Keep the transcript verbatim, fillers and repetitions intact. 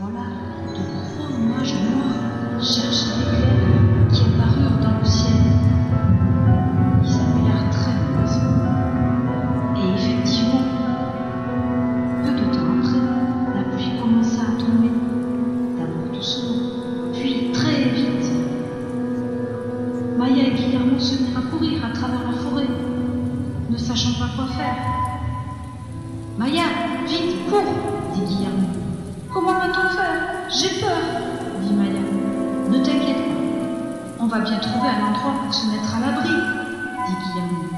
voilà de gros nuages noirs cherchaient l'éclair qui apparurent dans le ciel. Ils avaient l'air très menaçants. Et effectivement, peu de temps après, la pluie commença à tomber, d'abord doucement, puis très vite. Maya et Guillermo se mirent à courir à travers la forêt, ne sachant pas quoi faire. « Maya, vite, cours !» dit Guillermo. « Comment va-t-on faire? J'ai peur !» dit Maya. « Ne t'inquiète pas, on va bien trouver un endroit pour se mettre à l'abri, » dit Guillermo.